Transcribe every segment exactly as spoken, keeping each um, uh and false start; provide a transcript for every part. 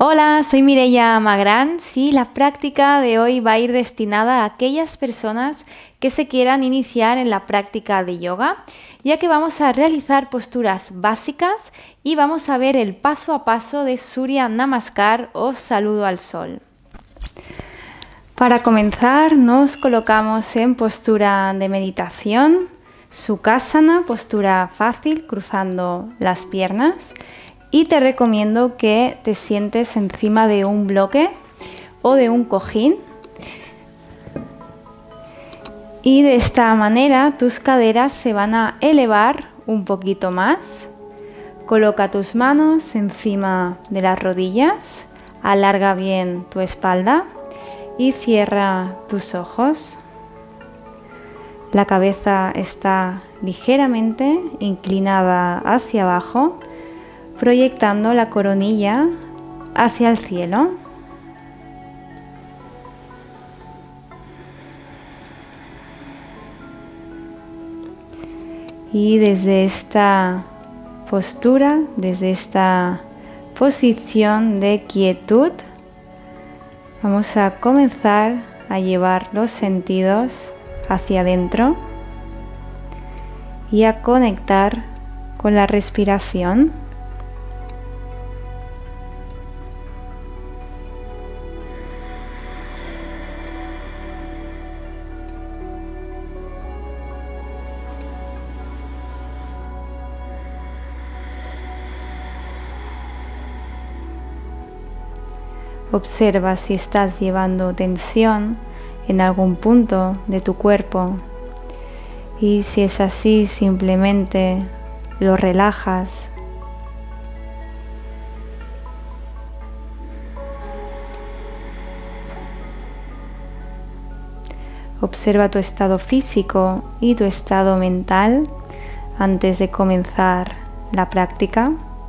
Hola, soy Mireia Magrán. Sí, la práctica de hoy va a ir destinada a aquellas personas que se quieran iniciar en la práctica de yoga, ya que vamos a realizar posturas básicas y vamos a ver el paso a paso de Surya Namaskar o saludo al sol. Para comenzar, nos colocamos en postura de meditación, Sukhasana, postura fácil, cruzando las piernas. Y te recomiendo que te sientes encima de un bloque o de un cojín. Y de esta manera tus caderas se van a elevar un poquito más. Coloca tus manos encima de las rodillas, alarga bien tu espalda y cierra tus ojos. La cabeza está ligeramente inclinada hacia abajo, proyectando la coronilla hacia el cielo. Y desde esta postura, desde esta posición de quietud, vamos a comenzar a llevar los sentidos hacia adentro y a conectar con la respiración. Observa si estás llevando tensión en algún punto de tu cuerpo y si es así, simplemente lo relajas. Observa tu estado físico y tu estado mental antes de comenzar la práctica.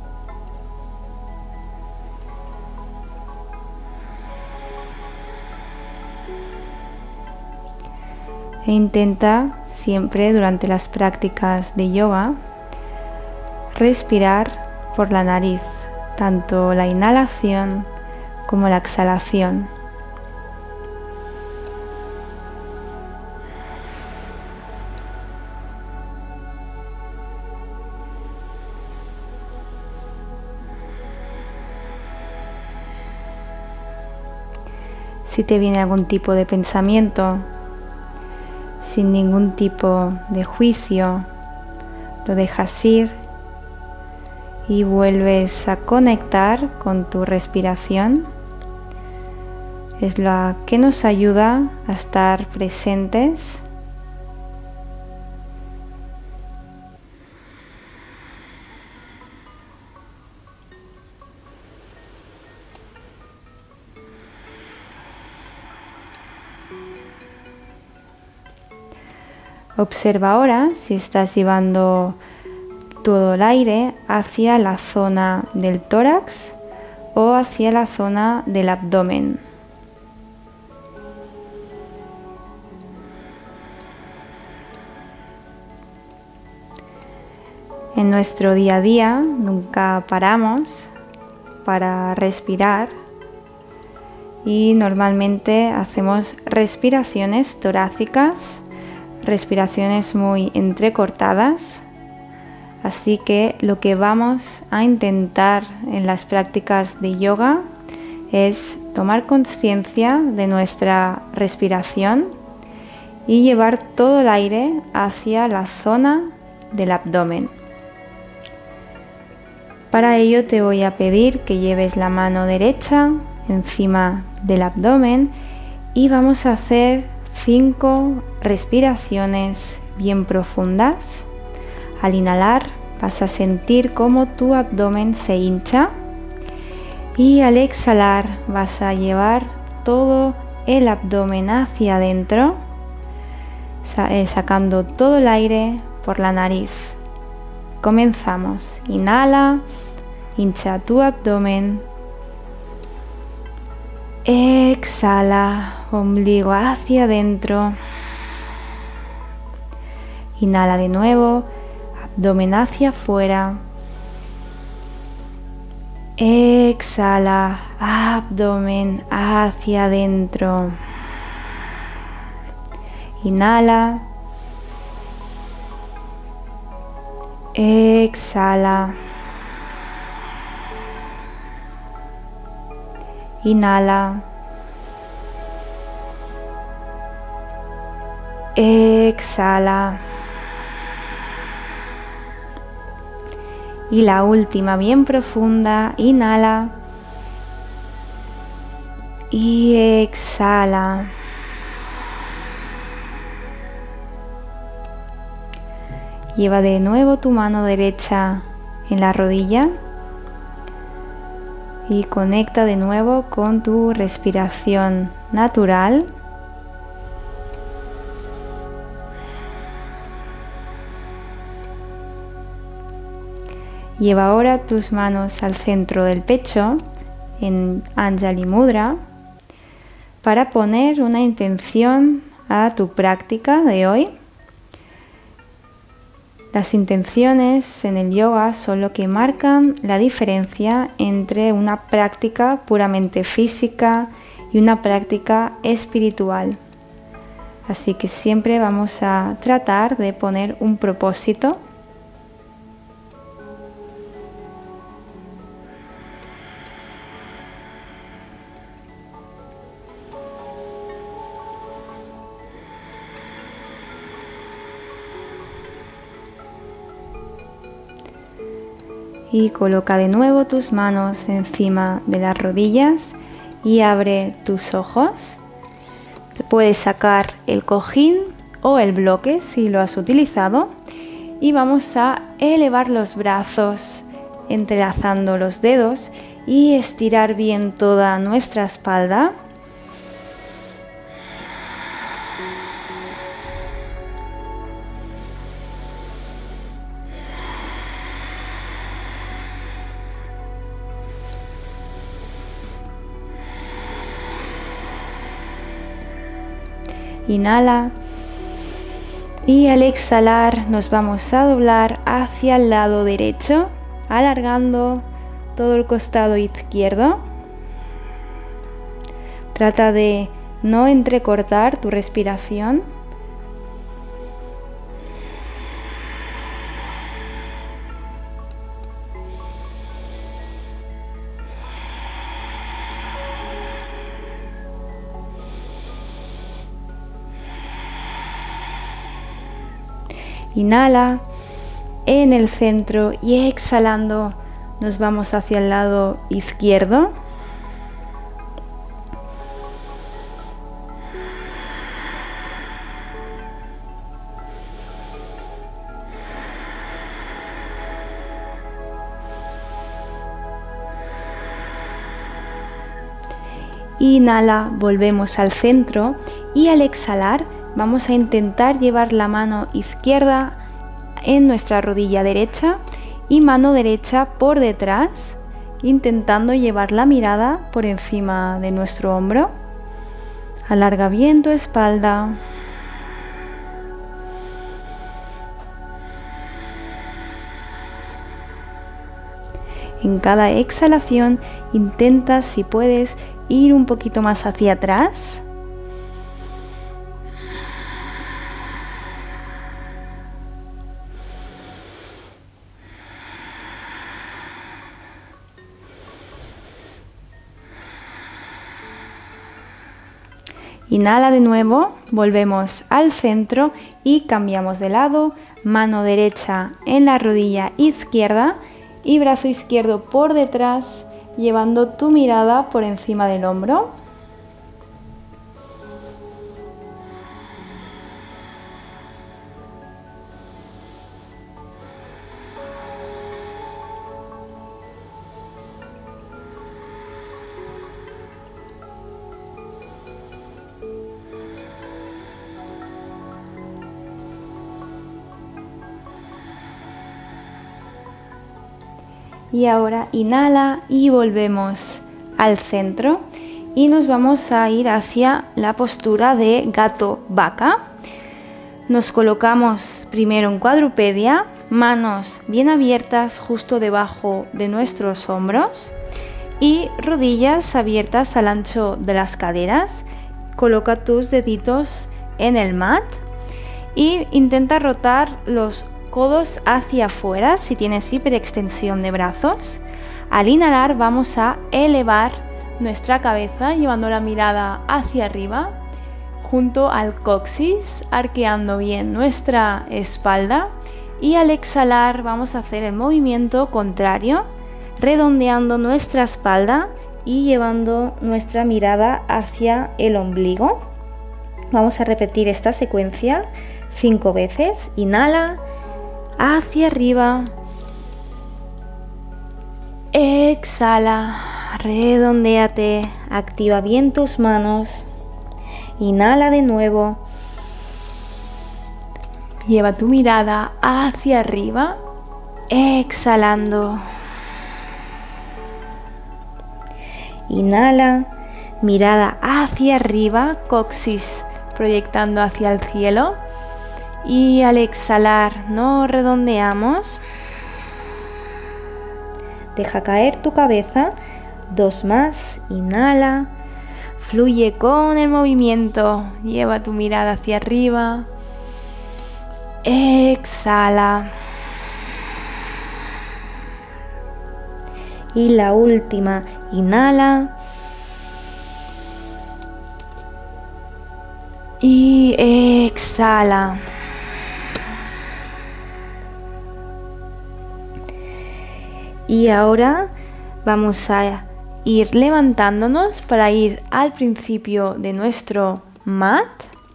E intenta siempre durante las prácticas de yoga respirar por la nariz, tanto la inhalación como la exhalación. Si te viene algún tipo de pensamiento, sin ningún tipo de juicio, lo dejas ir y vuelves a conectar con tu respiración. Es la que nos ayuda a estar presentes. Observa ahora si estás llevando todo el aire hacia la zona del tórax o hacia la zona del abdomen. En nuestro día a día nunca paramos para respirar y normalmente hacemos respiraciones torácicas, respiraciones muy entrecortadas, así que lo que vamos a intentar en las prácticas de yoga es tomar conciencia de nuestra respiración y llevar todo el aire hacia la zona del abdomen. Para ello te voy a pedir que lleves la mano derecha encima del abdomen y vamos a hacer cinco respiraciones bien profundas. Al inhalar vas a sentir cómo tu abdomen se hincha y al exhalar vas a llevar todo el abdomen hacia adentro, sacando todo el aire por la nariz. Comenzamos. Inhala, hincha tu abdomen. Exhala, ombligo hacia adentro. Inhala de nuevo, abdomen hacia afuera. Exhala, abdomen hacia adentro. Inhala. Exhala. Inhala. Exhala. Y la última, bien profunda, inhala. Y exhala. Lleva de nuevo tu mano derecha en la rodilla y conecta de nuevo con tu respiración natural. Lleva ahora tus manos al centro del pecho en Anjali Mudra para poner una intención a tu práctica de hoy. Las intenciones en el yoga son lo que marcan la diferencia entre una práctica puramente física y una práctica espiritual. Así que siempre vamos a tratar de poner un propósito. Y coloca de nuevo tus manos encima de las rodillas y abre tus ojos. Te puedes sacar el cojín o el bloque si lo has utilizado. Y vamos a elevar los brazos entrelazando los dedos y estirar bien toda nuestra espalda. Inhala y al exhalar nos vamos a doblar hacia el lado derecho, alargando todo el costado izquierdo. Trata de no entrecortar tu respiración. Inhala en el centro y exhalando nos vamos hacia el lado izquierdo. Inhala, volvemos al centro y al exhalar vamos a intentar llevar la mano izquierda en nuestra rodilla derecha y mano derecha por detrás, intentando llevar la mirada por encima de nuestro hombro. Alarga bien tu espalda. En cada exhalación intenta, si puedes, ir un poquito más hacia atrás. Inhala de nuevo, volvemos al centro y cambiamos de lado, mano derecha en la rodilla izquierda y brazo izquierdo por detrás, llevando tu mirada por encima del hombro. Y ahora inhala y volvemos al centro y nos vamos a ir hacia la postura de gato vaca. Nos colocamos primero en cuadrupedia, Manos bien abiertas justo debajo de nuestros hombros y rodillas abiertas al ancho de las caderas. Coloca tus deditos en el mat y intenta rotar los codos hacia afuera si tienes hiperextensión de brazos. Al inhalar vamos a elevar nuestra cabeza llevando la mirada hacia arriba junto al coxis, arqueando bien nuestra espalda, y al exhalar vamos a hacer el movimiento contrario, redondeando nuestra espalda y llevando nuestra mirada hacia el ombligo. Vamos a repetir esta secuencia cinco veces. Inhala, hacia arriba, exhala, redondéate, activa bien tus manos, inhala de nuevo, lleva tu mirada hacia arriba, exhalando, inhala, mirada hacia arriba, coxis proyectando hacia el cielo, y al exhalar no redondeamos, deja caer tu cabeza, dos más, inhala, fluye con el movimiento, lleva tu mirada hacia arriba, exhala, y la última, inhala y exhala. Y ahora vamos a ir levantándonos para ir al principio de nuestro mat.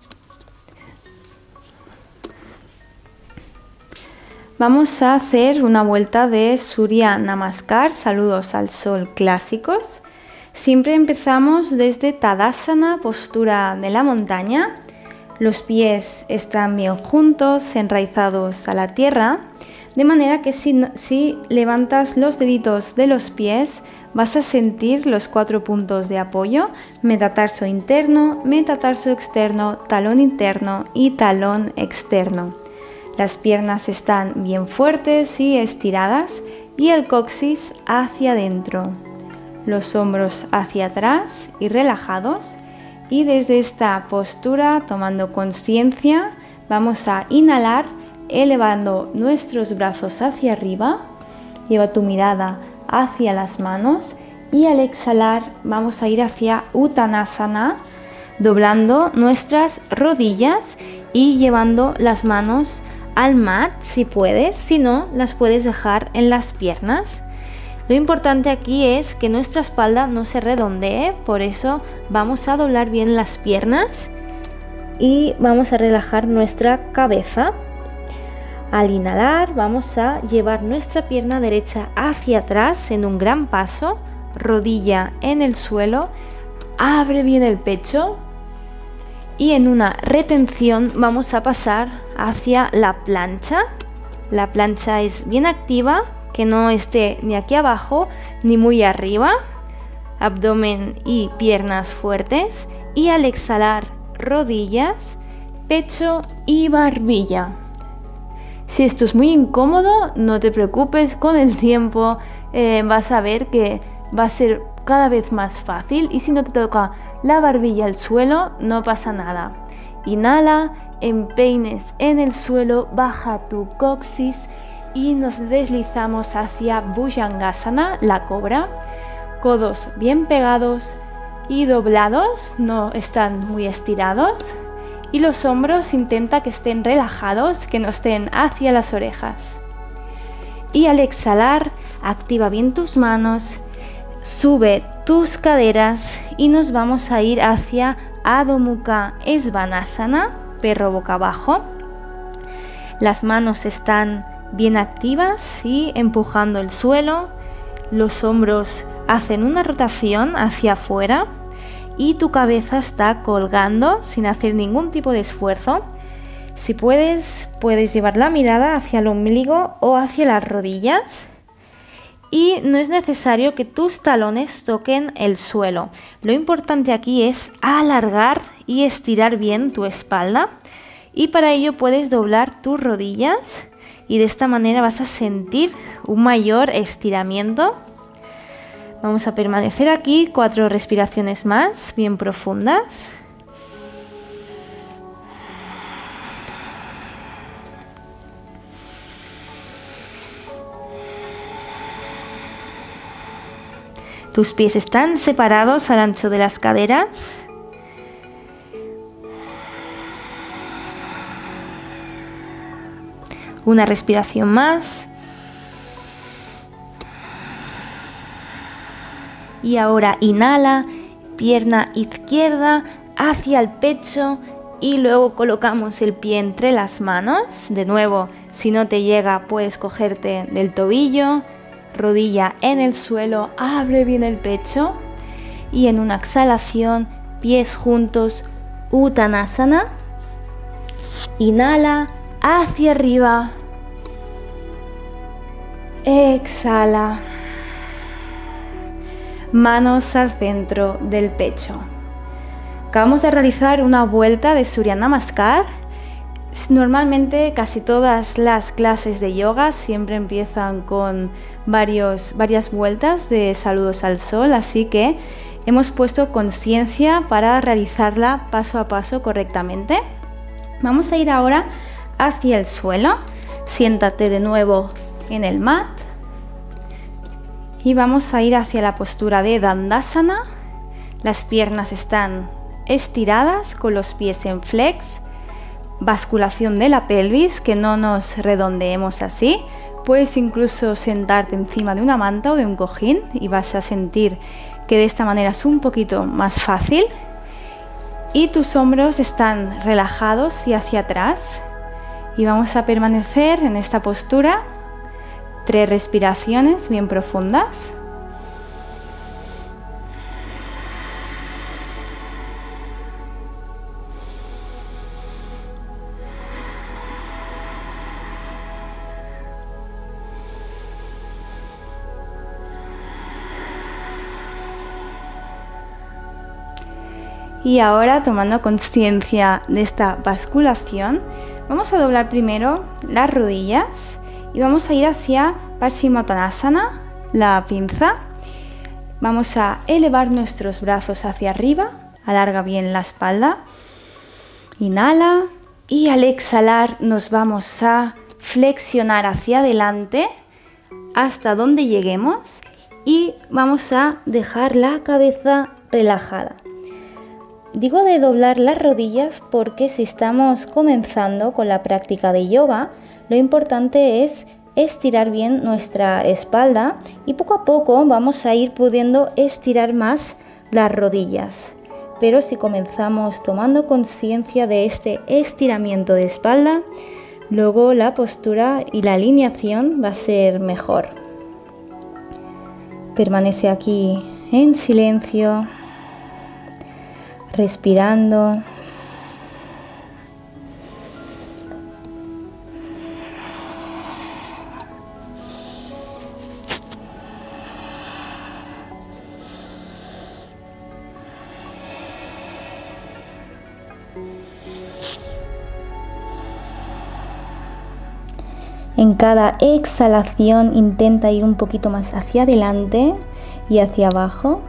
Vamos a hacer una vuelta de Surya Namaskar, saludos al sol clásicos. Siempre empezamos desde Tadasana, postura de la montaña. Los pies están bien juntos, enraizados a la tierra, de manera que si, si levantas los deditos de los pies, vas a sentir los cuatro puntos de apoyo: metatarso interno, metatarso externo, talón interno y talón externo. Las piernas están bien fuertes y estiradas y el coxis hacia adentro. Los hombros hacia atrás y relajados. Y desde esta postura, tomando conciencia, vamos a inhalar, elevando nuestros brazos hacia arriba. Lleva tu mirada hacia las manos y al exhalar vamos a ir hacia Uttanasana, doblando nuestras rodillas y llevando las manos al mat si puedes, si no, las puedes dejar en las piernas. Lo importante aquí es que nuestra espalda no se redondee, por eso vamos a doblar bien las piernas y vamos a relajar nuestra cabeza. Al inhalar vamos a llevar nuestra pierna derecha hacia atrás en un gran paso, rodilla en el suelo, abre bien el pecho y en una retención vamos a pasar hacia la plancha. La plancha es bien activa, que no esté ni aquí abajo ni muy arriba, abdomen y piernas fuertes, y al exhalar rodillas, pecho y barbilla. Si esto es muy incómodo, no te preocupes, con el tiempo eh, vas a ver que va a ser cada vez más fácil, y si no te toca la barbilla al suelo, no pasa nada. Inhala, empeines en el suelo, baja tu coxis y nos deslizamos hacia Bhujangasana, la cobra. Codos bien pegados y doblados, no están muy estirados. Y los hombros intenta que estén relajados, que no estén hacia las orejas. Y al exhalar, activa bien tus manos, sube tus caderas y nos vamos a ir hacia Adho Mukha Svanasana, perro boca abajo. Las manos están bien activas y empujando el suelo, los hombros hacen una rotación hacia afuera y tu cabeza está colgando sin hacer ningún tipo de esfuerzo. Si puedes, puedes llevar la mirada hacia el ombligo o hacia las rodillas, y no es necesario que tus talones toquen el suelo. Lo importante aquí es alargar y estirar bien tu espalda, y para ello puedes doblar tus rodillas y de esta manera vas a sentir un mayor estiramiento. Vamos a permanecer aquí cuatro respiraciones más, bien profundas. Tus pies están separados al ancho de las caderas. Una respiración más. Y ahora inhala, pierna izquierda hacia el pecho y luego colocamos el pie entre las manos. De nuevo, si no te llega, puedes cogerte del tobillo. Rodilla en el suelo, abre bien el pecho y en una exhalación, pies juntos, Uttanasana. Inhala hacia arriba, exhala, manos al centro del pecho. Acabamos de realizar una vuelta de Surya Namaskar. Normalmente casi todas las clases de yoga siempre empiezan con varios, varias vueltas de saludos al sol, así que hemos puesto conciencia para realizarla paso a paso correctamente. Vamos a ir ahora hacia el suelo. Siéntate de nuevo en el mat y vamos a ir hacia la postura de Dandasana. Las piernas están estiradas con los pies en flex. Basculación de la pelvis, que no nos redondeemos así. Puedes incluso sentarte encima de una manta o de un cojín y vas a sentir que de esta manera es un poquito más fácil. Y tus hombros están relajados y hacia atrás. Y vamos a permanecer en esta postura. Tres respiraciones bien profundas. Y ahora, tomando conciencia de esta basculación, vamos a doblar primero las rodillas y vamos a ir hacia Paschimottanasana, la pinza. Vamos a elevar nuestros brazos hacia arriba, alarga bien la espalda, inhala y al exhalar nos vamos a flexionar hacia adelante hasta donde lleguemos y vamos a dejar la cabeza relajada. Digo de doblar las rodillas porque si estamos comenzando con la práctica de yoga, lo importante es estirar bien nuestra espalda y poco a poco vamos a ir pudiendo estirar más las rodillas. Pero si comenzamos tomando conciencia de este estiramiento de espalda, luego la postura y la alineación va a ser mejor. Permanece aquí en silencio, respirando. En cada exhalación intenta ir un poquito más hacia adelante y hacia abajo.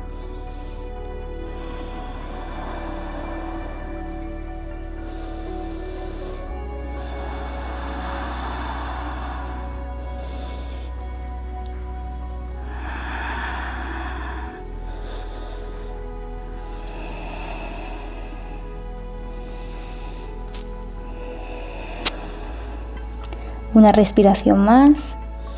Una respiración más.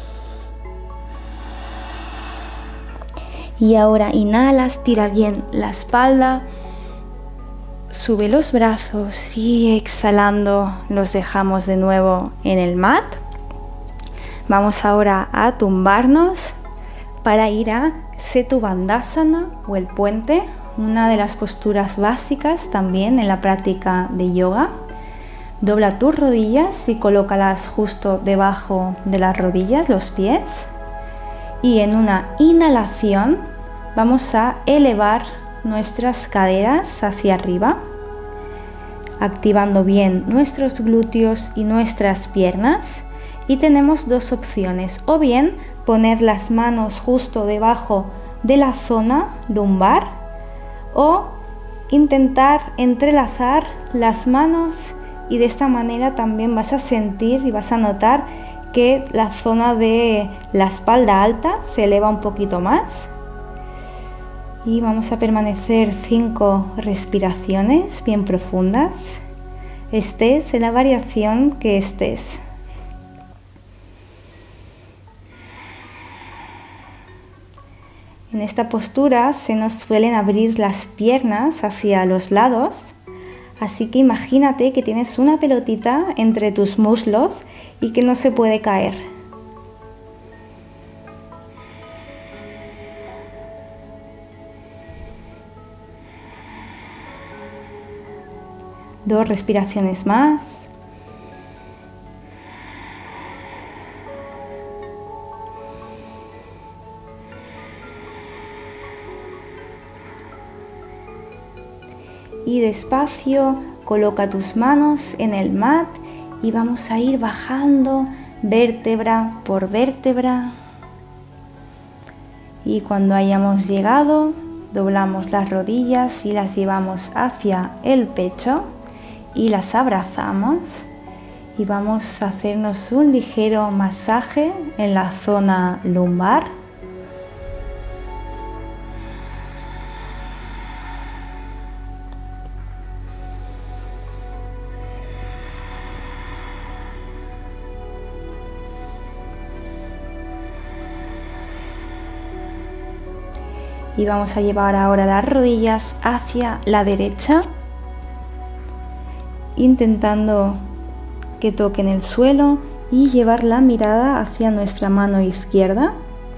Y ahora inhalas, tira bien la espalda, sube los brazos y exhalando los dejamos de nuevo en el mat. Vamos ahora a tumbarnos para ir a Setu Bandhasana o el puente, una de las posturas básicas también en la práctica de yoga. Dobla tus rodillas y colócalas justo debajo de las rodillas, los pies. Y en una inhalación vamos a elevar nuestras caderas hacia arriba, activando bien nuestros glúteos y nuestras piernas. y tenemos dos opciones, o bien poner las manos justo debajo de la zona lumbar o intentar entrelazar las manos, y de esta manera también vas a sentir y vas a notar que la zona de la espalda alta se eleva un poquito más. Y vamos a permanecer cinco respiraciones bien profundas, estés en la variación que estés. En esta postura se nos suelen abrir las piernas hacia los lados, así que imagínate que tienes una pelotita entre tus muslos y que no se puede caer. Dos respiraciones más. Y despacio coloca tus manos en el mat y vamos a ir bajando vértebra por vértebra. Y cuando hayamos llegado, doblamos las rodillas y las llevamos hacia el pecho y las abrazamos, y vamos a hacernos un ligero masaje en la zona lumbar. Y vamos a llevar ahora las rodillas hacia la derecha, intentando que toquen el suelo, y llevar la mirada hacia nuestra mano izquierda.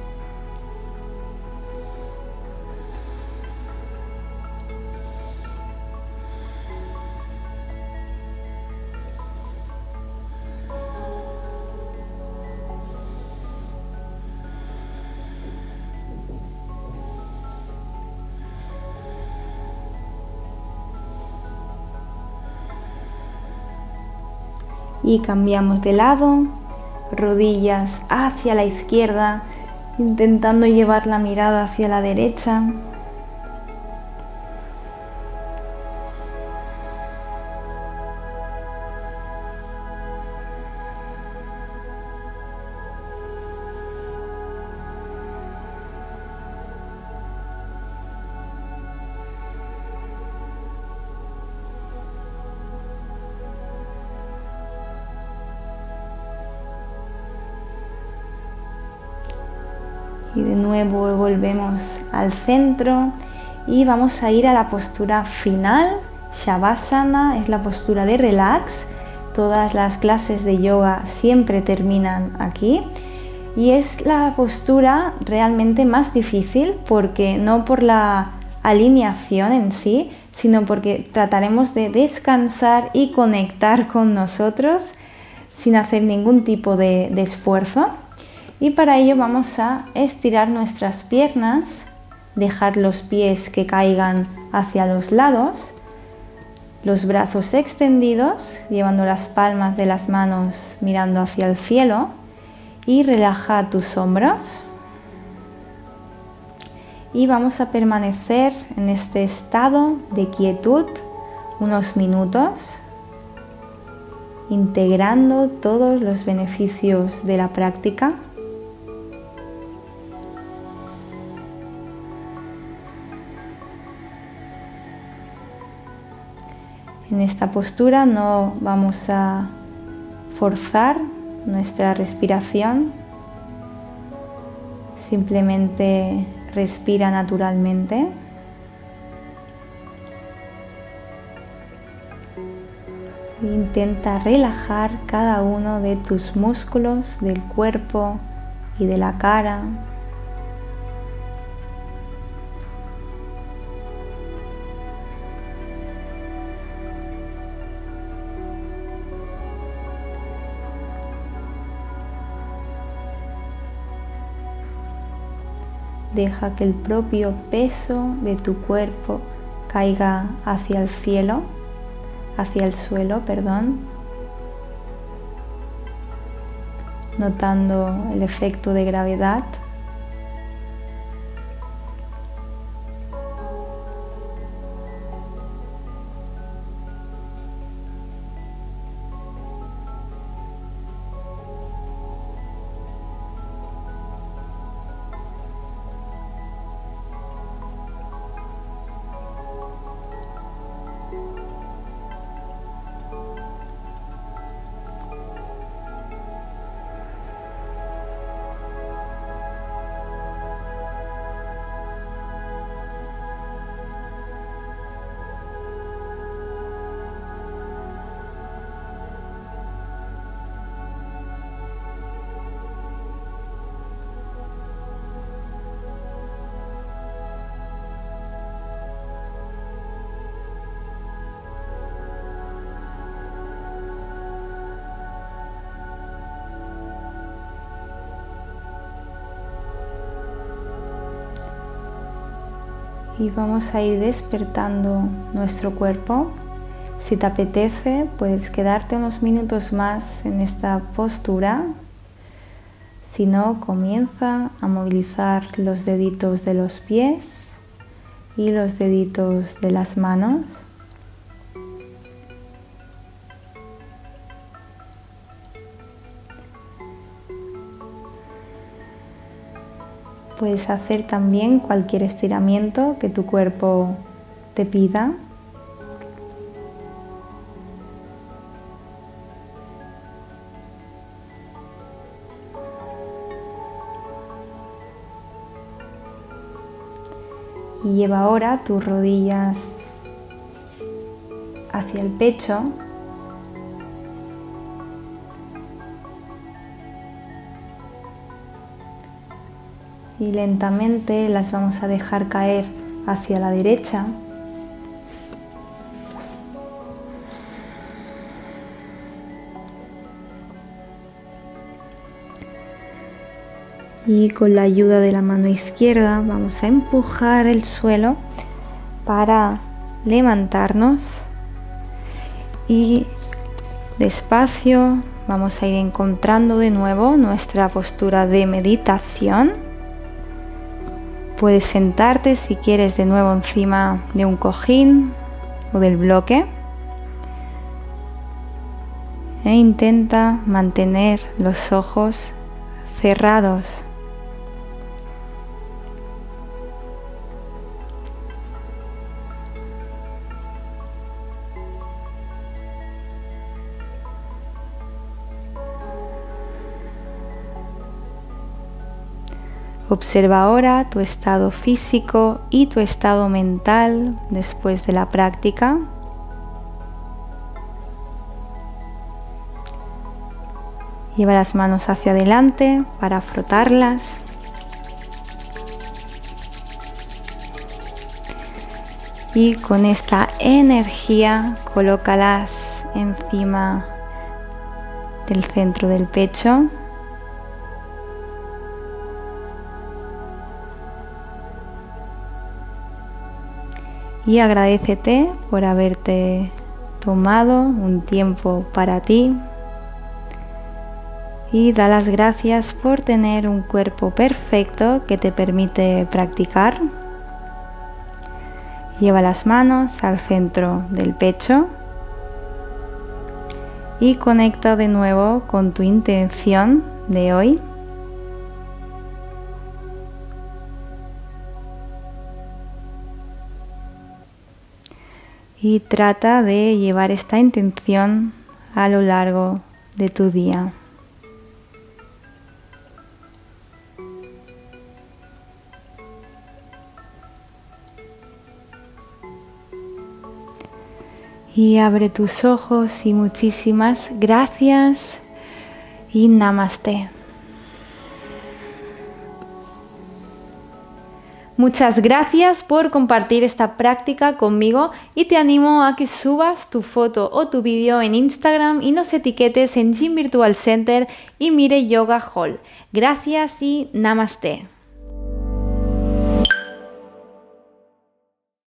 Y cambiamos de lado, rodillas hacia la izquierda, intentando llevar la mirada hacia la derecha. Y de nuevo volvemos al centro y vamos a ir a la postura final. Shavasana es la postura de relax. Todas las clases de yoga siempre terminan aquí. Y es la postura realmente más difícil, porque no por la alineación en sí, sino porque trataremos de descansar y conectar con nosotros sin hacer ningún tipo de, de esfuerzo. Y para ello vamos a estirar nuestras piernas, dejar los pies que caigan hacia los lados, los brazos extendidos, llevando las palmas de las manos mirando hacia el cielo, y relaja tus hombros. Y vamos a permanecer en este estado de quietud unos minutos, integrando todos los beneficios de la práctica. En esta postura no vamos a forzar nuestra respiración, simplemente respira naturalmente. Intenta relajar cada uno de tus músculos del cuerpo y de la cara. Deja que el propio peso de tu cuerpo caiga hacia el cielo, hacia el suelo, perdón. notando el efecto de gravedad. Y vamos a ir despertando nuestro cuerpo. Si te apetece, puedes quedarte unos minutos más en esta postura. Si no, comienza a movilizar los deditos de los pies y los deditos de las manos. Puedes hacer también cualquier estiramiento que tu cuerpo te pida. Y lleva ahora tus rodillas hacia el pecho. Y lentamente las vamos a dejar caer hacia la derecha. Y con la ayuda de la mano izquierda vamos a empujar el suelo para levantarnos. Y despacio vamos a ir encontrando de nuevo nuestra postura de meditación. Puedes sentarte si quieres de nuevo encima de un cojín o del bloque. E intenta mantener los ojos cerrados. Observa ahora tu estado físico y tu estado mental después de la práctica. Lleva las manos hacia adelante para frotarlas. Y con esta energía colócalas encima del centro del pecho. Y agradécete por haberte tomado un tiempo para ti. Y da las gracias por tener un cuerpo perfecto que te permite practicar. Lleva las manos al centro del pecho. Y conecta de nuevo con tu intención de hoy. Y trata de llevar esta intención a lo largo de tu día. Y abre tus ojos y muchísimas gracias y namaste. Muchas gracias por compartir esta práctica conmigo y te animo a que subas tu foto o tu vídeo en Instagram y nos etiquetes en Gym Virtual Center y Mire Yoga Hall. Gracias y namaste.